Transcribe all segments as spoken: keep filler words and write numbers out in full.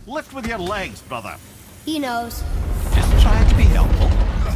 Lift with your legs, brother. He knows. Just trying to be helpful.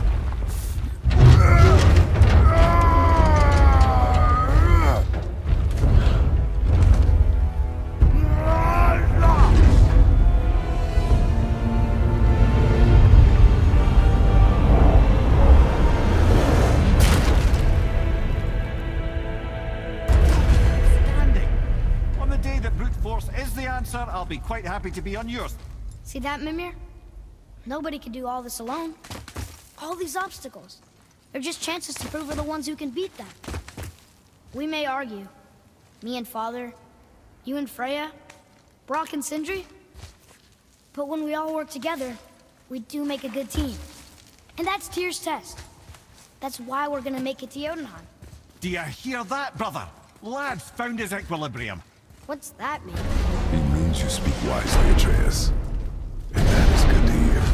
I'll be quite happy to be on yours. See that, Mimir? Nobody can do all this alone. All these obstacles. They're just chances to prove we're the ones who can beat them. We may argue. Me and Father, you and Freya, Brock and Sindri. But when we all work together, we do make a good team. And that's Tyr's test. That's why we're gonna make it to Jotunheim. Do you hear that, brother? Lad's found his equilibrium. What's that mean? It means you speak wisely, Atreus. And that is good to hear.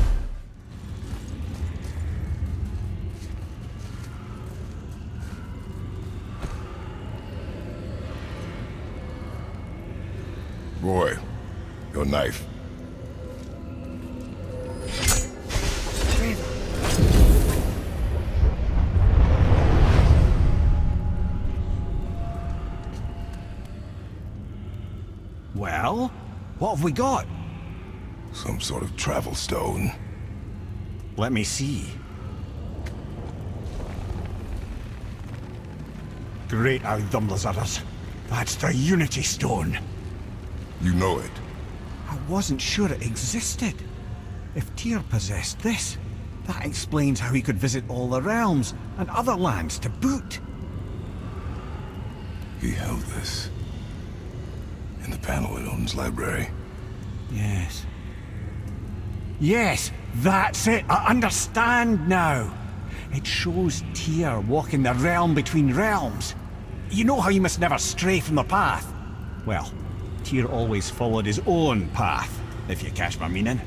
Boy, your knife. Well, what have we got? Some sort of travel stone. Let me see. Great Audhumlazaras. That's the Unity Stone. You know it. I wasn't sure it existed. If Tyr possessed this, that explains how he could visit all the realms and other lands to boot. He held this. In the panel in Odin's library. Yes. Yes, that's it. I understand now. It shows Tyr walking the realm between realms. You know how you must never stray from the path? Well, Tyr always followed his own path, if you catch my meaning.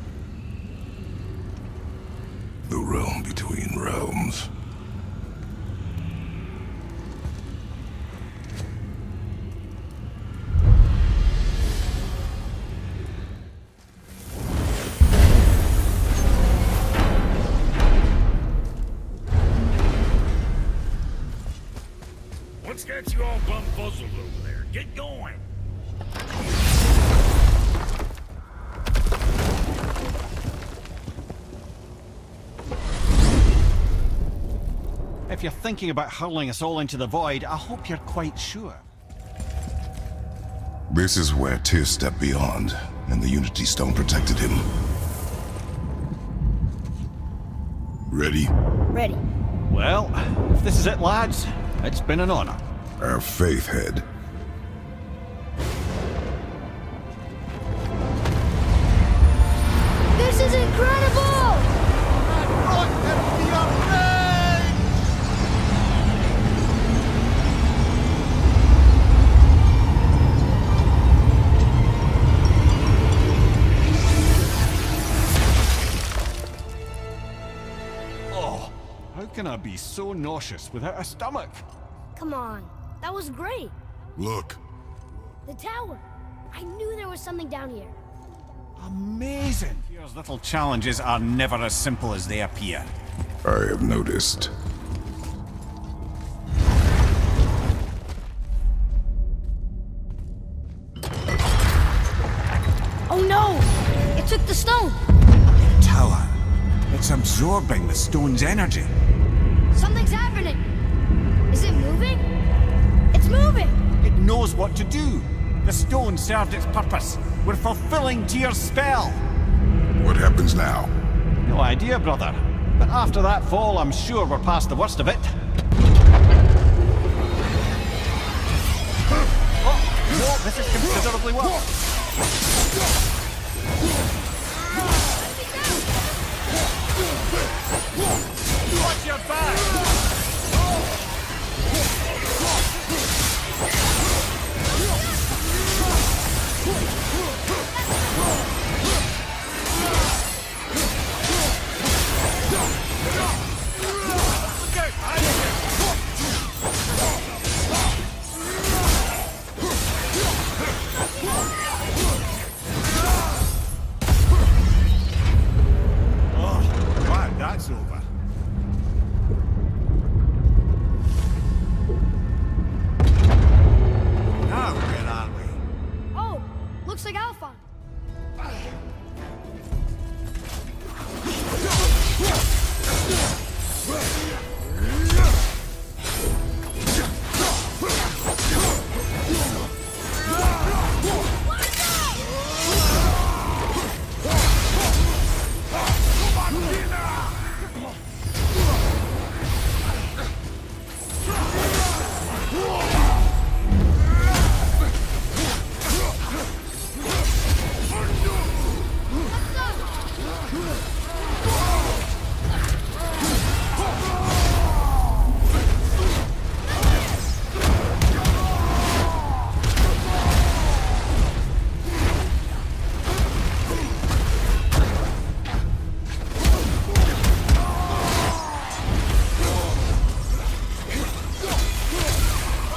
The realm between realms. What's got you all bum-fuzzled over there? Get going! If you're thinking about hurling us all into the void, I hope you're quite sure. This is where Tyr stepped beyond, and the Unity Stone protected him. Ready? Ready. Well, if this is it, lads, it's been an honor. Our faith head. This is incredible! Oh, how can I be so nauseous without a stomach? Come on, that was great. Look. The tower. I knew there was something down here. Amazing! Tyr's little challenges are never as simple as they appear. I have noticed. Oh no! It took the stone! Tower. It's absorbing the stone's energy. Something's happening! Is it moving? It's moving! It knows what to do. The stone served its purpose. We're fulfilling Tyr's spell. What happens now? No idea, brother. But after that fall, I'm sure we're past the worst of it. Oh, no, this is considerably worse. Watch your back! Look out!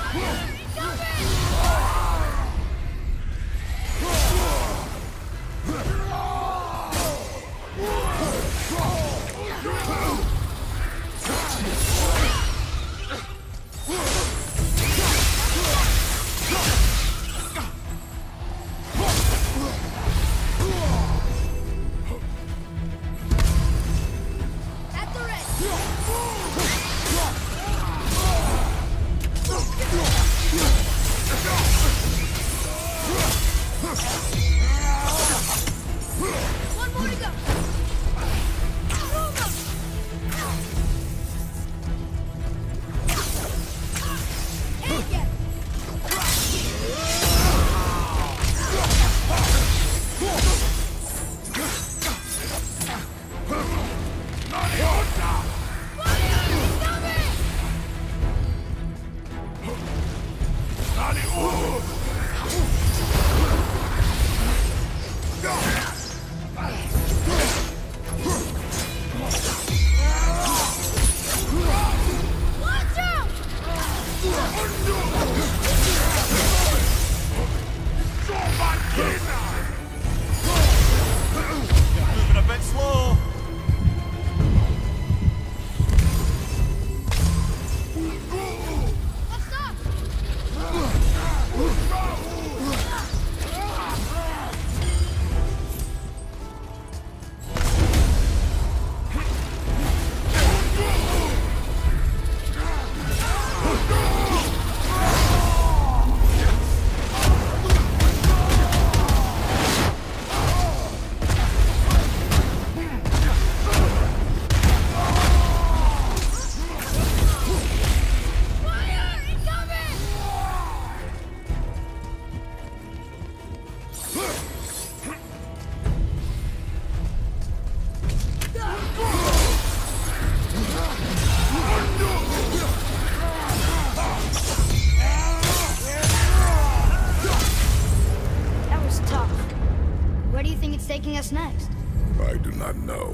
taking us next? I do not know.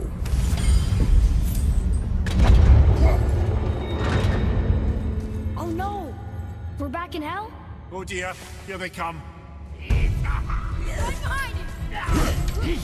Oh no! We're back in hell? Oh dear, here they come. Right behind you!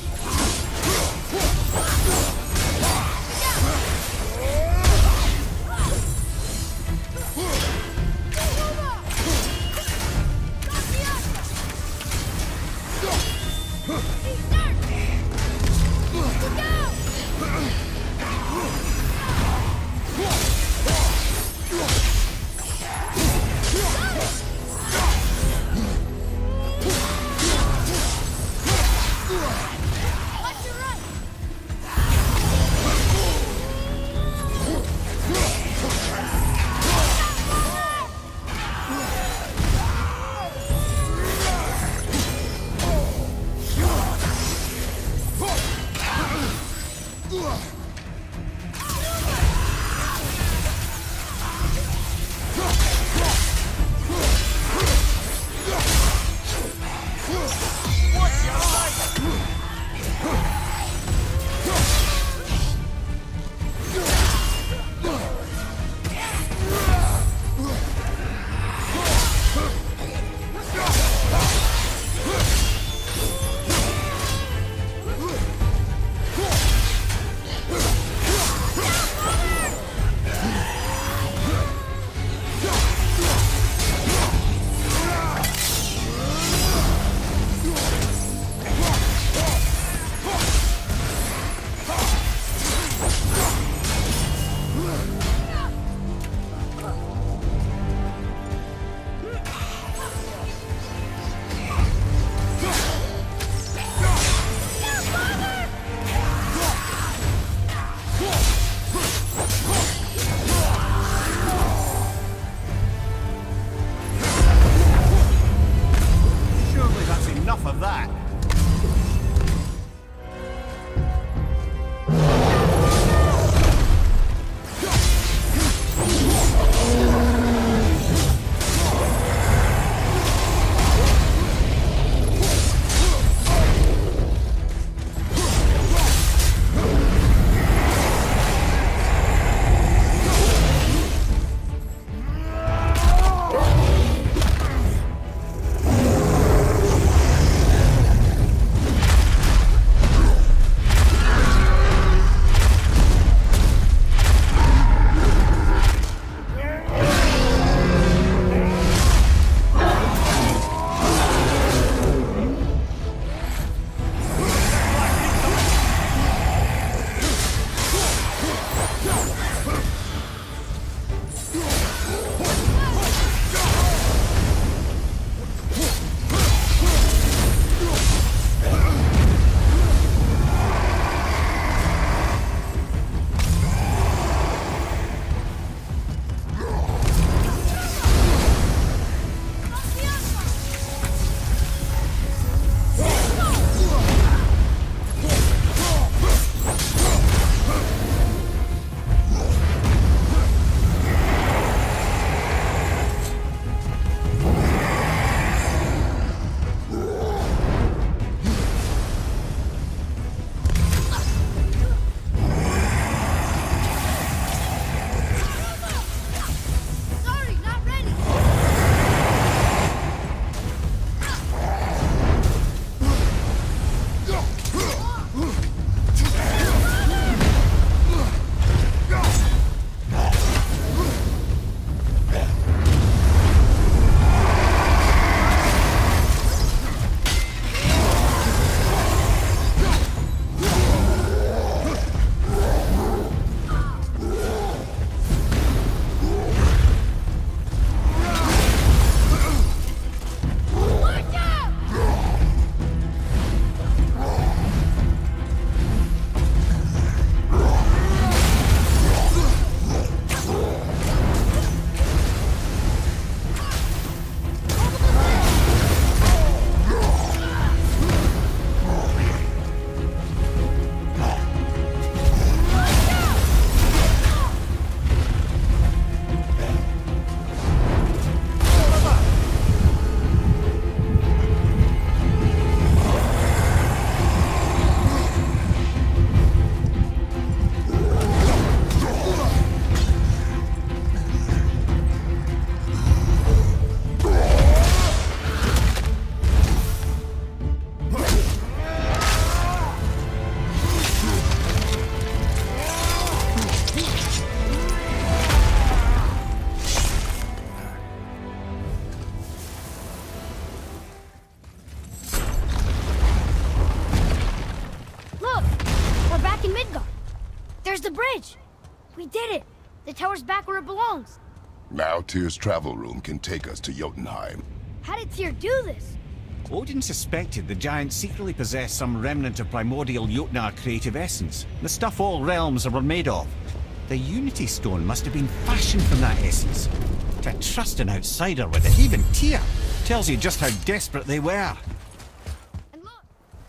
the bridge! We did it! The tower's back where it belongs! Now Tyr's travel room can take us to Jotunheim. How did Tyr do this? Odin suspected the giant secretly possessed some remnant of primordial Jotnar creative essence, the stuff all realms were made of. The Unity Stone must have been fashioned from that essence. To trust an outsider with it, even Tyr, tells you just how desperate they were. And look!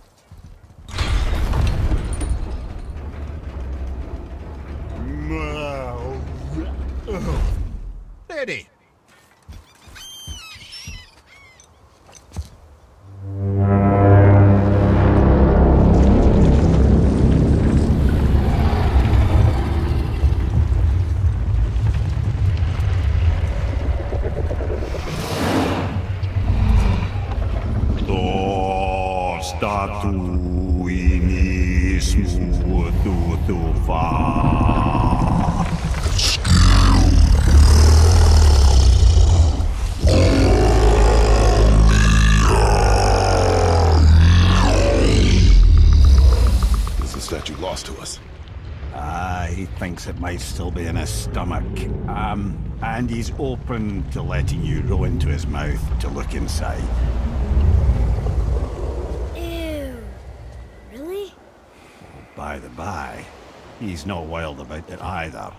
Ready. It might still be in his stomach. Um, and he's open to letting you roll into his mouth to look inside. Ew. Really? By the by, he's not wild about it either.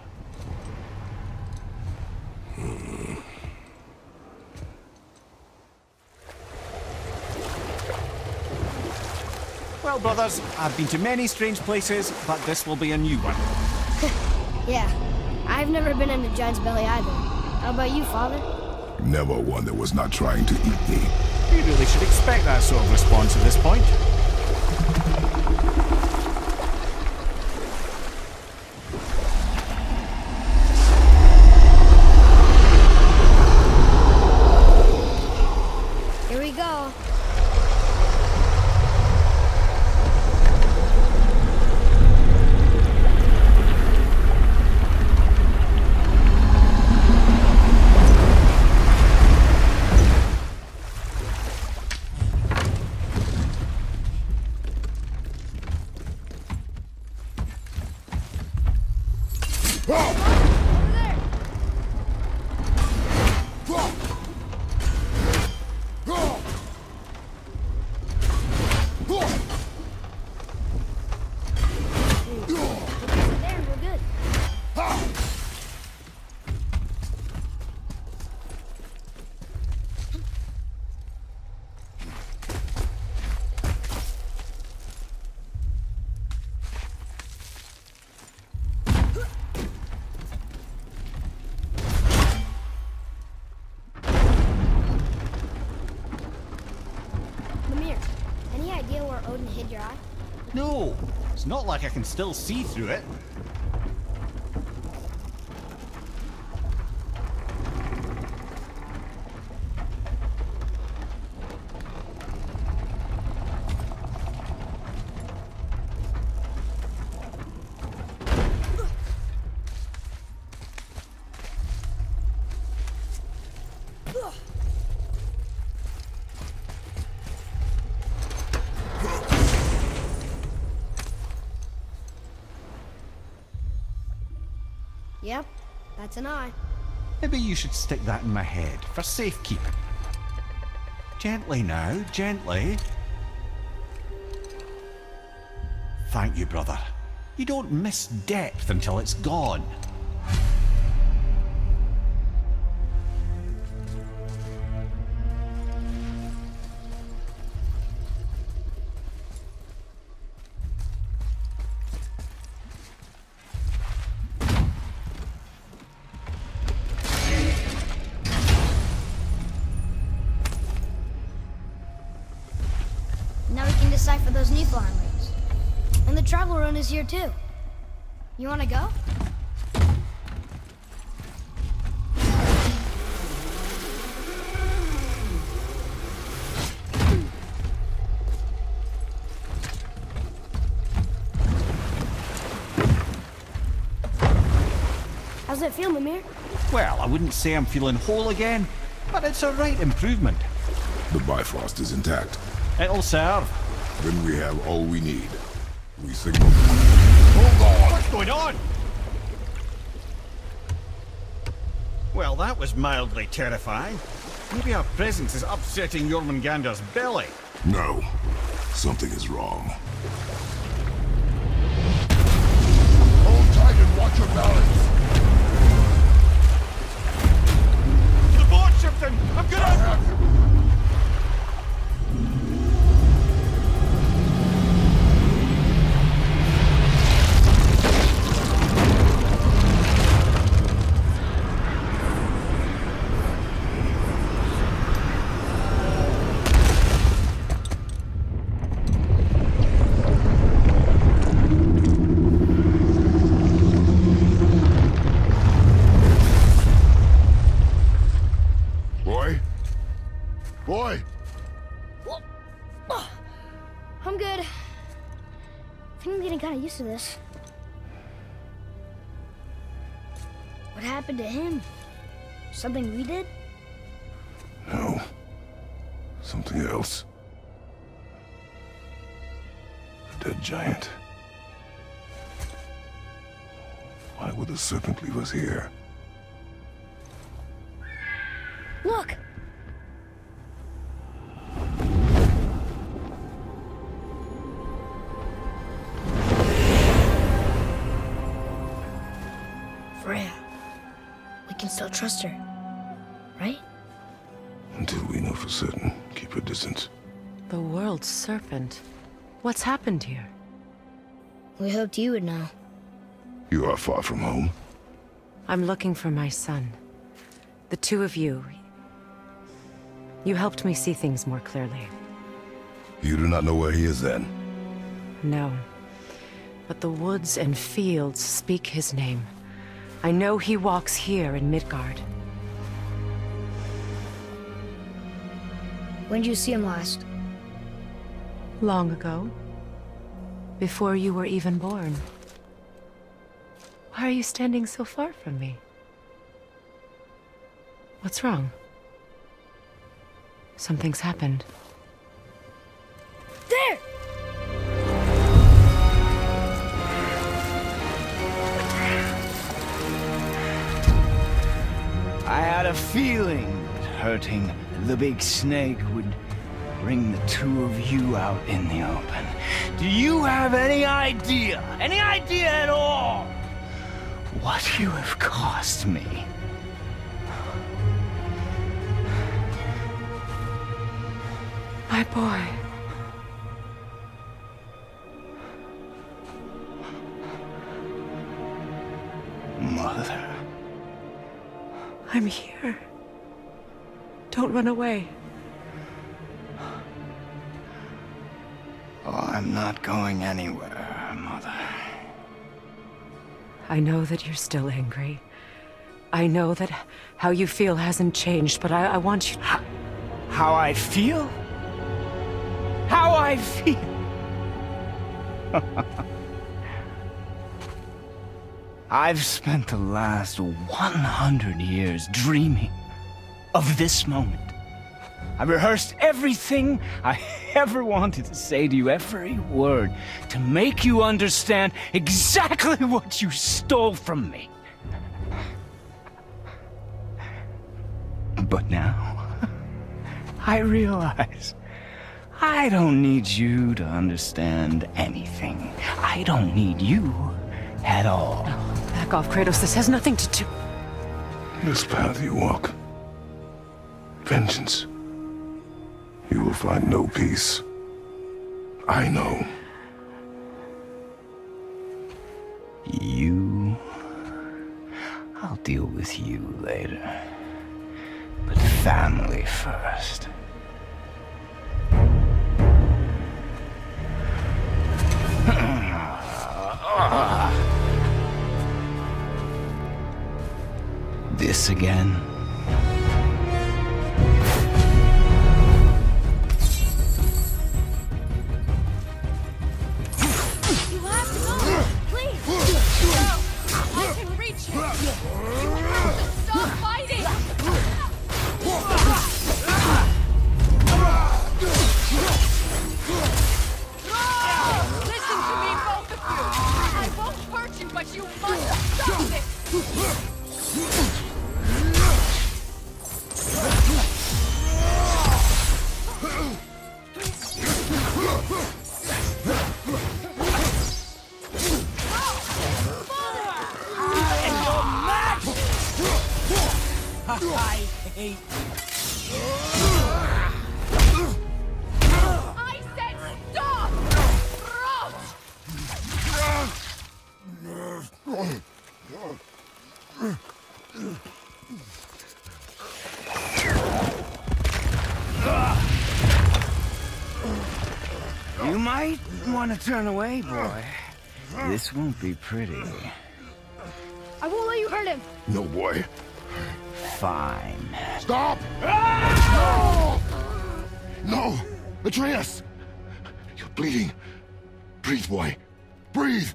Hmm. Well, brothers, I've been to many strange places, but this will be a new one. Yeah, I've never been in a giant's belly either. How about you, Father? Never one that was not trying to eat me. You really should expect that sort of response at this point. Here we go. No, it's not like I can still see through it. Yep, that's an eye. Maybe you should stick that in my head for safekeeping. Gently now, gently. Thank you, brother. You don't miss depth until it's gone. Now we can decipher those Niflheim rings. And the travel rune is here too. You wanna go? How's it feel, Mimir? Well, I wouldn't say I'm feeling whole again, but it's a right improvement. The Bifrost is intact. It'll serve. Then we have all we need. We signal. Hold on! going on? Well, that was mildly terrifying. Maybe our presence is upsetting Jormungandr's belly. No. Something is wrong. Hold tight and watch your balance. The boat, Shipton! I'm gonna... I have him. Boy! I'm good. I think I'm getting kind of used to this. What happened to him? Something we did? No. Something else. A dead giant. Why would the serpent leave us here? Look! Freya. We can still trust her, right? Until we know for certain, keep her distance. The world's serpent. What's happened here? We hoped you would know. You are far from home. I'm looking for my son. The two of you. You helped me see things more clearly. You do not know where he is then? No. But the woods and fields speak his name. I know he walks here in Midgard. When did you see him last? Long ago. Before you were even born. Why are you standing so far from me? What's wrong? Something's happened. There! I had a feeling that hurting the big snake would bring the two of you out in the open. Do you have any idea, any idea at all, what you have cost me? My boy. Mother. I'm here. Don't run away. Oh, I'm not going anywhere, Mother. I know that you're still angry. I know that how you feel hasn't changed, but I, I want you... How, how I feel? How I feel? I've spent the last one hundred years dreaming of this moment. I rehearsed everything I ever wanted to say to you, every word, to make you understand exactly what you stole from me. But now, I realize I don't need you to understand anything. I don't need you at all. No, back off, Kratos. This has nothing to do... This path you walk. Vengeance. You will find no peace. I know. You... I'll deal with you later. But family first. This again? You have to go! Please! No! I can reach him! You have to stop fighting! Listen to me, both of you! I won't hurt you, but might want to turn away, boy. This won't be pretty. I won't let you hurt him. No, boy. Fine. Stop! No! No! Atreus! You're bleeding. Breathe, boy. Breathe!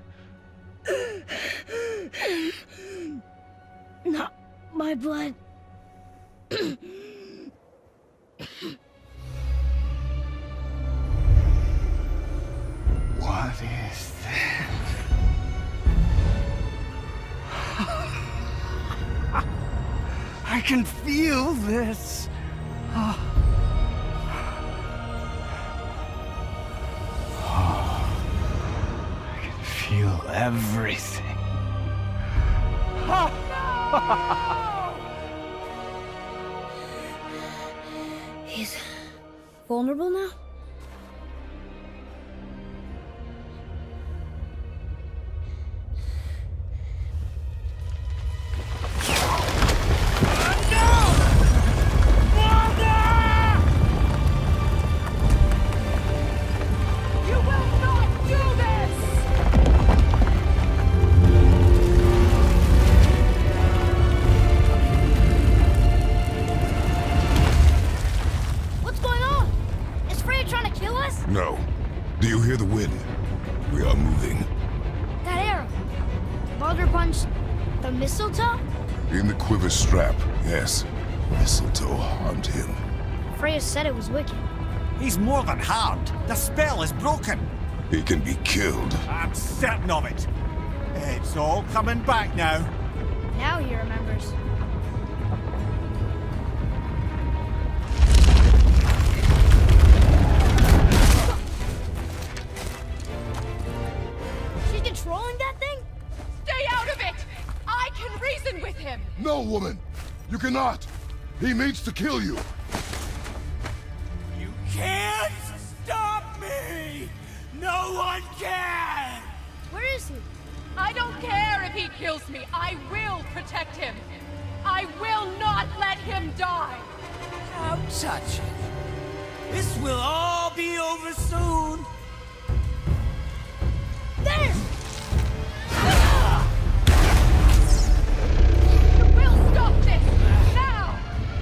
Not my blood. What is that? I can feel this. Oh. Oh. I can feel everything. He's vulnerable now? No. Do you hear the wind? We are moving. That arrow. Baldur punched the mistletoe? In the quiver strap, yes. Mistletoe harmed him. Freya said it was wicked. He's more than harmed. The spell is broken. He can be killed. I'm certain of it. It's all coming back now. Now he remembers. She's controlling that thing? Stay out of it! I can reason with him! No, woman! You cannot! He means to kill you! You can't stop me! No one can! Where is he? I don't care if he kills me. I will protect him. I will not let him die. Don't touch it. This will all be over soon. There! You will stop this now!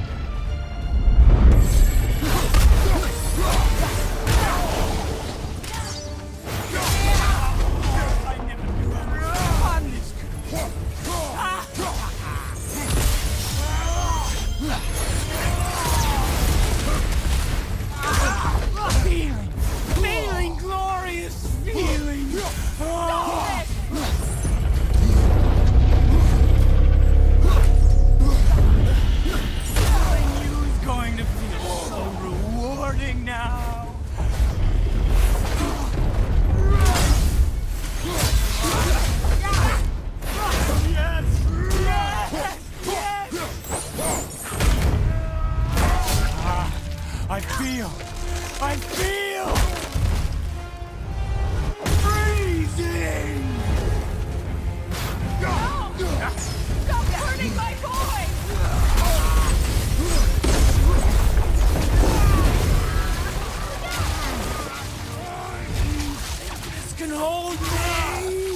I never knew I was on this. Feeling, feeling, glorious feeling. Stop it! Knowing you is going to feel so rewarding now. Yes! Yes! Yes! Ah, I feel, I feel freezing! No! Stop hurting my boy! This can hold me!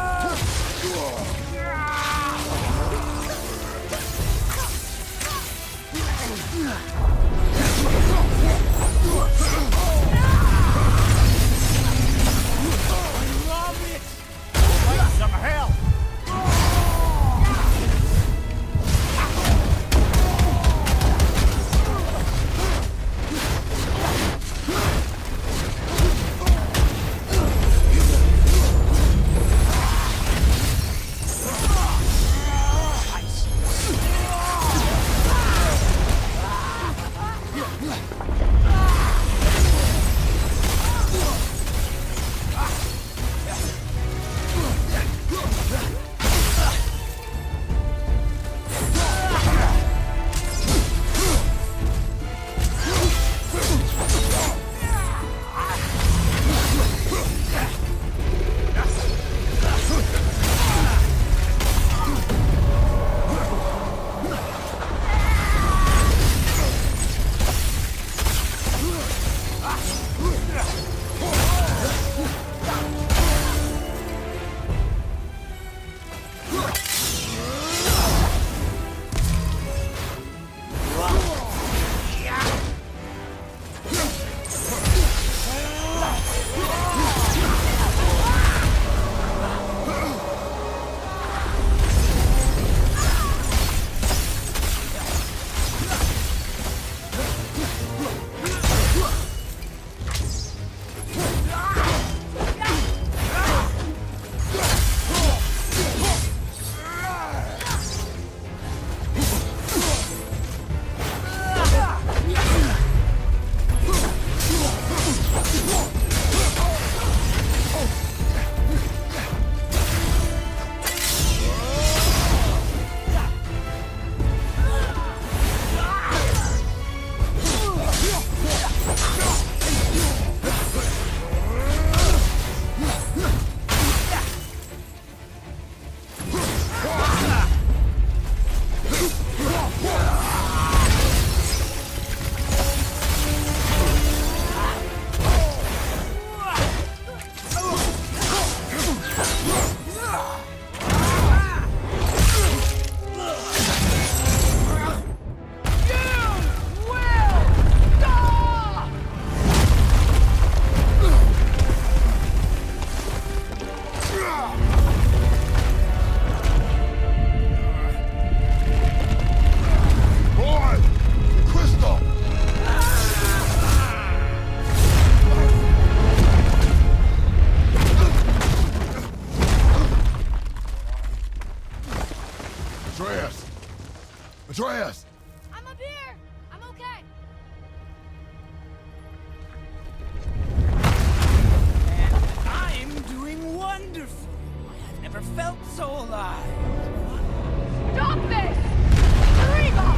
Mother! Atreus! Atreus! I'm up here! I'm okay! I'm doing wonderful. I've never felt so alive. Stop this! Reba!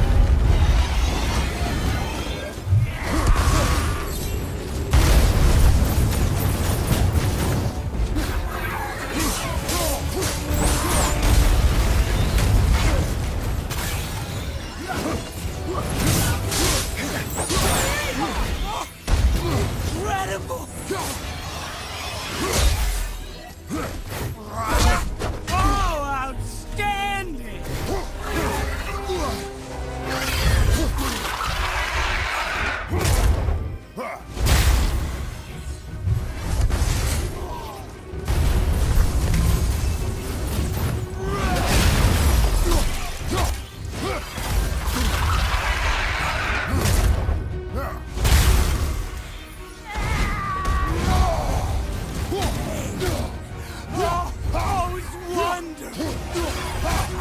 Incredible! Oh, outstanding! Oh, it's wonderful!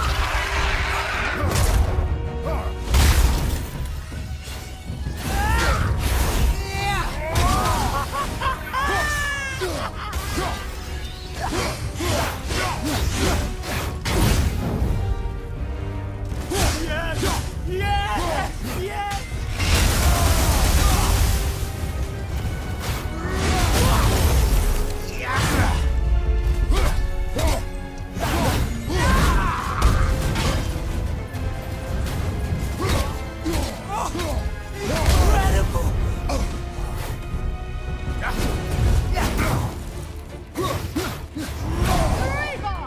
Yes! Yes! Yes! Incredible! Reba!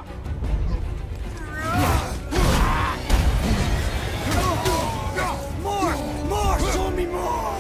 More! More! Show me more!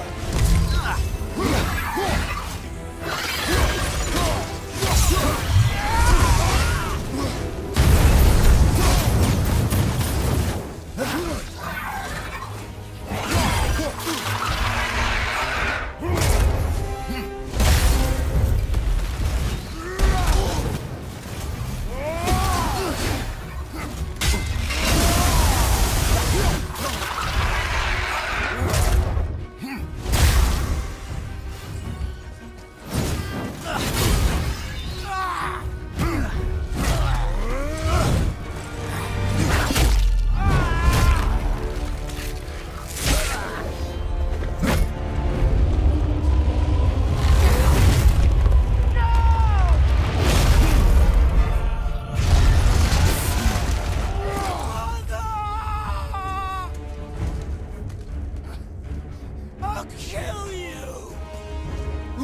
I'll kill you!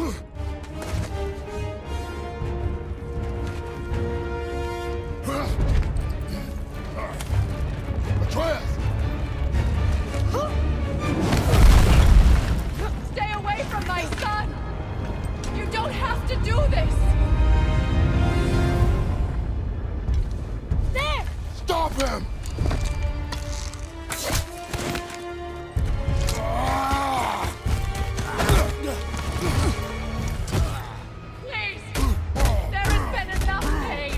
Atreus! Stay away from my son! You don't have to do this! There! Stop him! Please! There has been enough pain!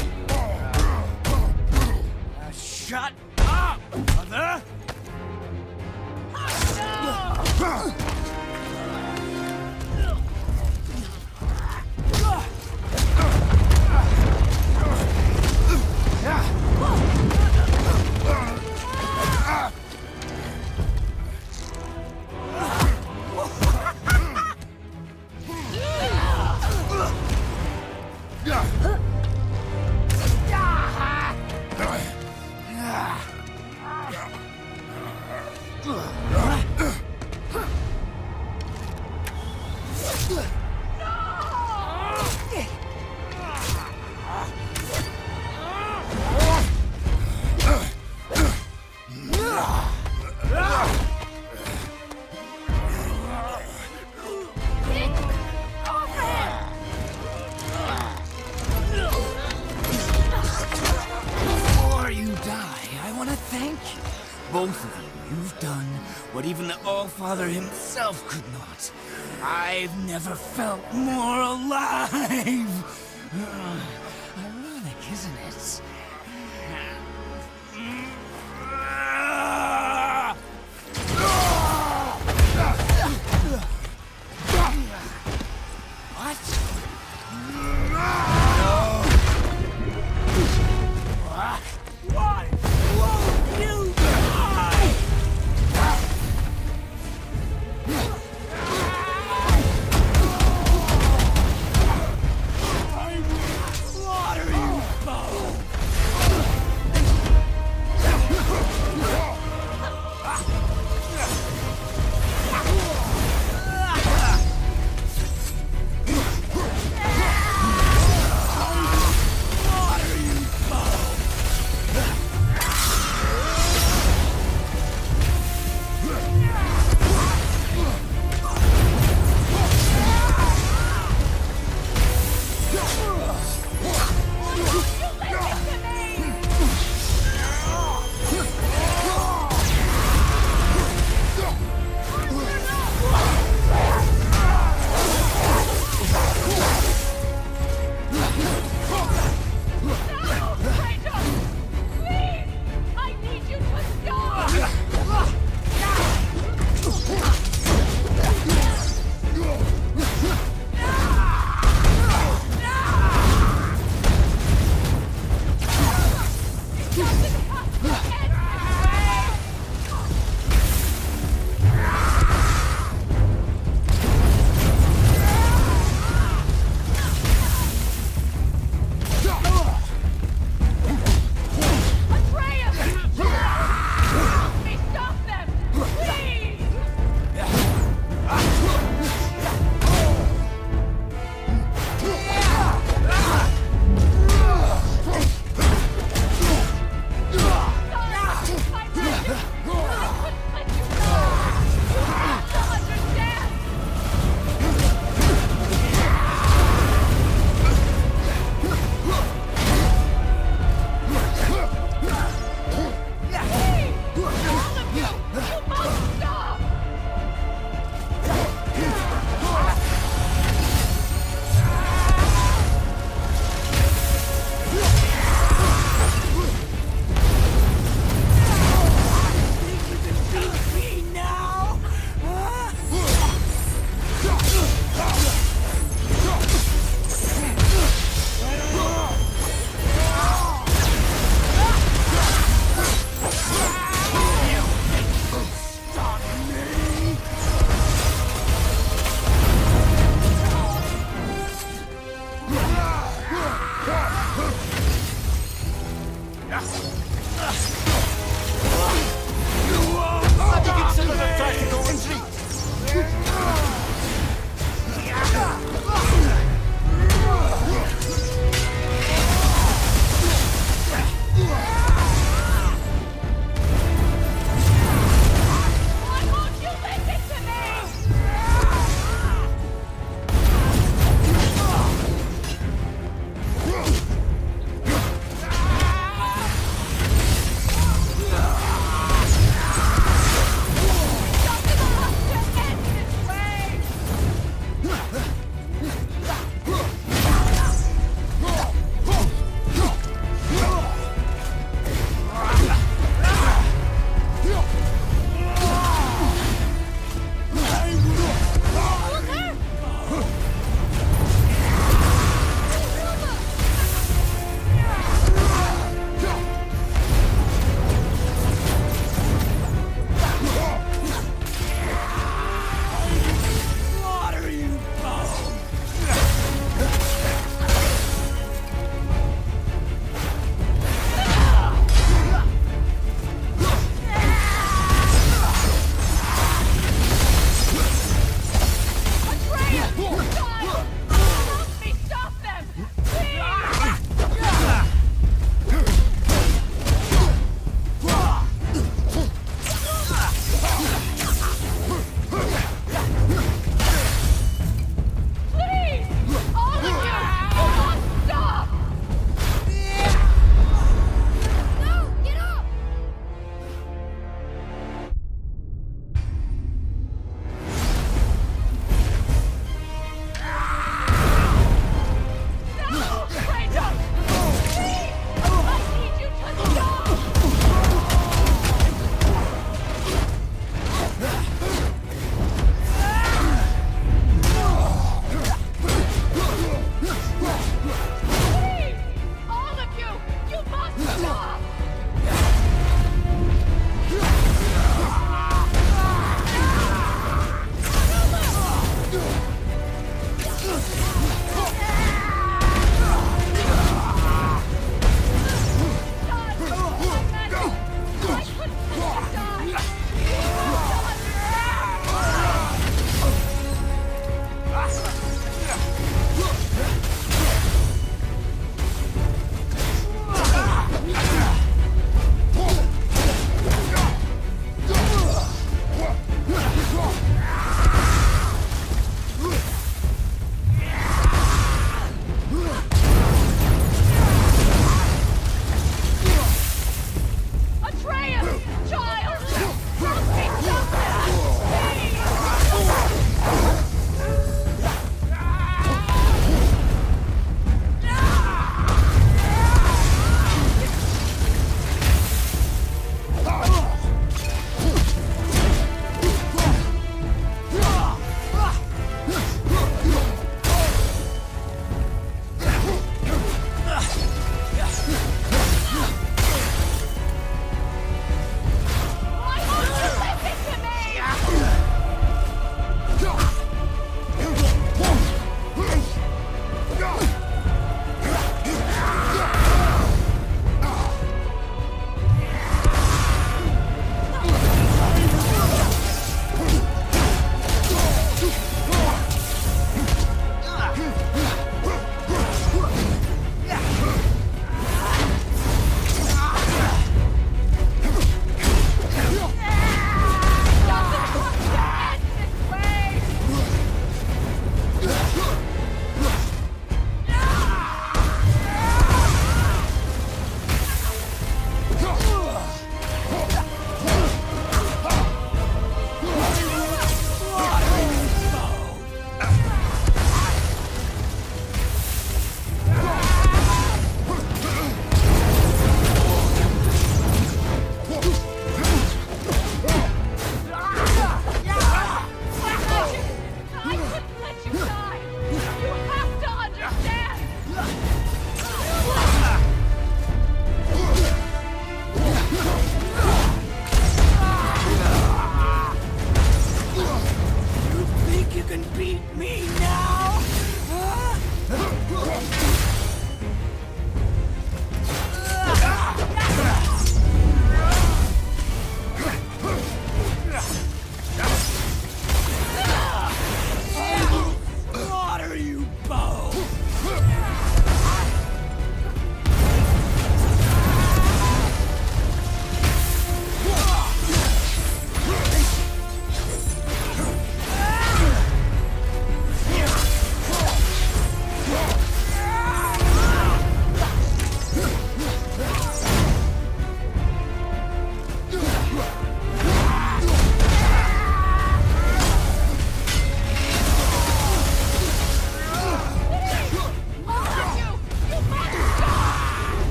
Shut up, mother! Before you die, I want to thank you. Both of you, you've done what even the All-Father himself could not. I've never felt more alive. Ironic, isn't it?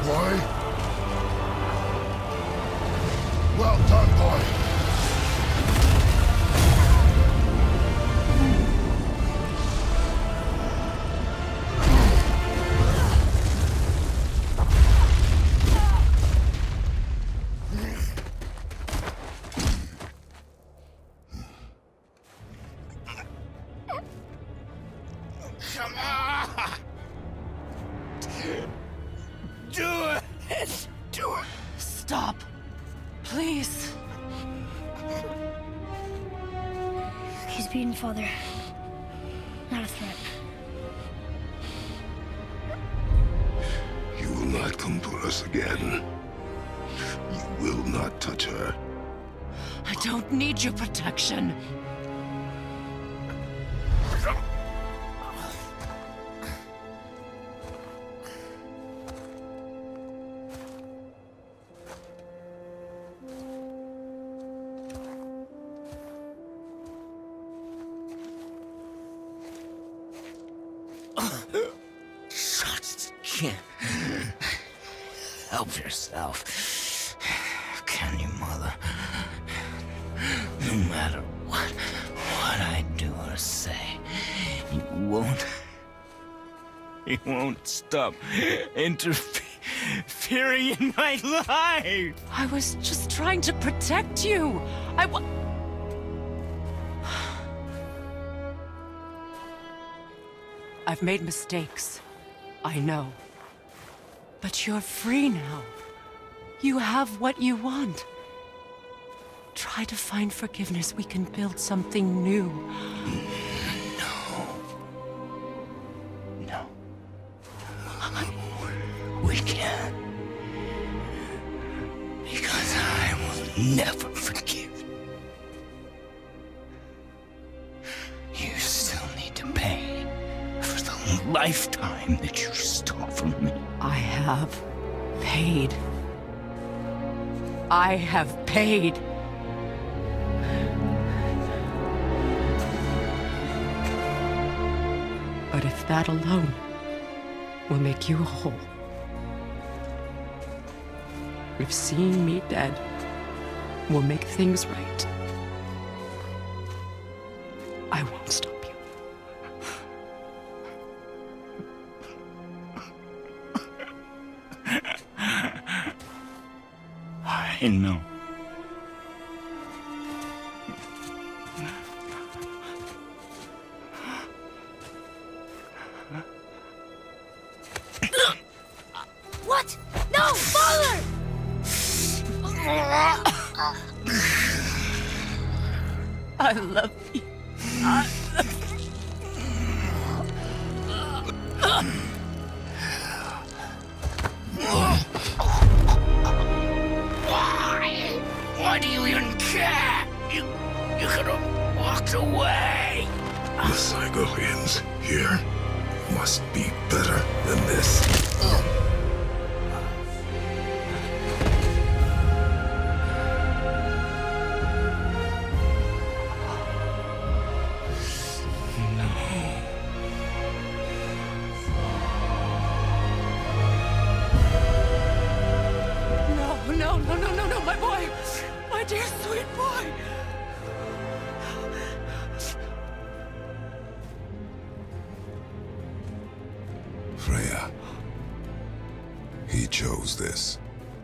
boy. Well done, boy. Come on! Do it! Do it! Stop. Please. He's beaten, Father. Not a threat. You will not come for us again. You will not touch her. I don't need your protection. Can't help yourself, can you, Mother? No matter what, what I do or say, you won't, you won't stop interfering in my life. I was just trying to protect you. I wa- I've made mistakes. I know. But you're free now. You have what you want. Try to find forgiveness. We can build something new. No. No. We can't. Because I will never forgive. You still need to pay for the lifetime that you stole from me. I have paid. I have paid. But if that alone will make you whole, if seeing me dead will make things right, I won't stop you. I know. What? No, Father! I love you. Why? Why do you even care? You, you could have walked away. The Cygolians here must be better than this. No, no, no, no, no, no, my boy! My dear sweet boy! Freya. He chose this.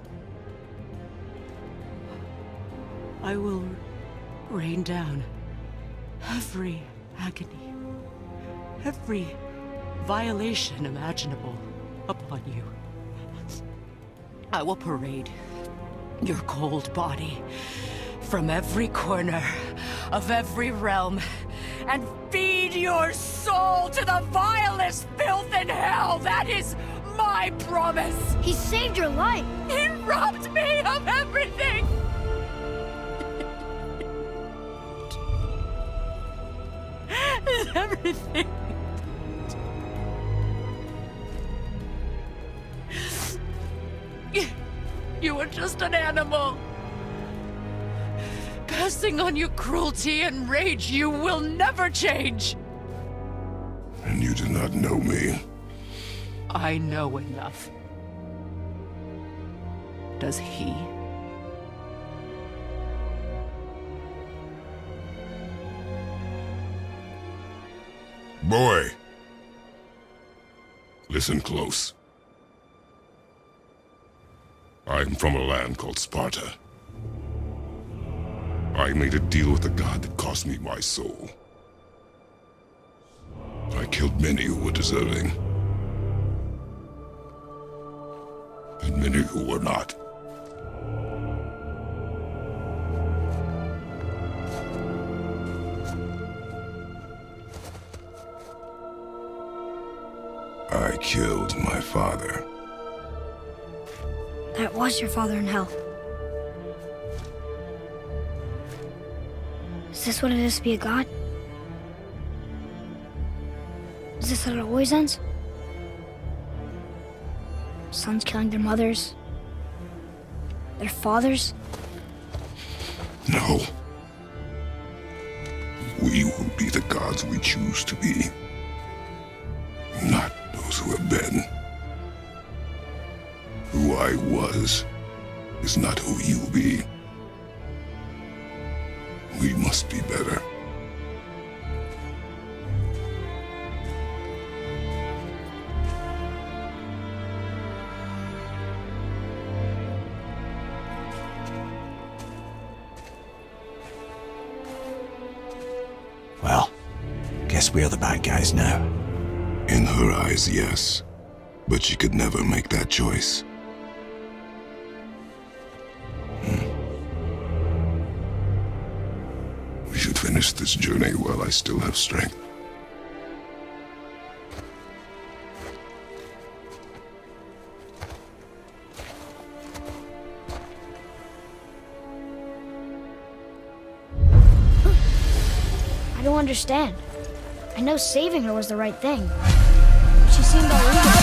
I will rain down every agony, every violation imaginable upon you. I will parade your cold body from every corner of every realm and feed your soul to the vilest filth in hell. That is my promise. He saved your life. He robbed me of everything. Everything. You were just an animal. Passing on your cruelty and rage, you will never change. And you do not know me. I know enough. does he. Boy! Listen close. I'm from a land called Sparta. I made a deal with the god that cost me my soul. I killed many who were deserving. And many who were not. I killed my father. That was your father in hell. Is this what it is to be a god? Is this how it always ends? Sons killing their mothers? Their fathers? No. We will be the gods we choose to be. Not those who have been. Who I was is not who you'll be. We must be better. Well, guess we're the bad guys now. In her eyes, yes. But she could never make that choice. Hmm. We should finish this journey while I still have strength. I don't understand. I know saving her was the right thing. She seemed all eager.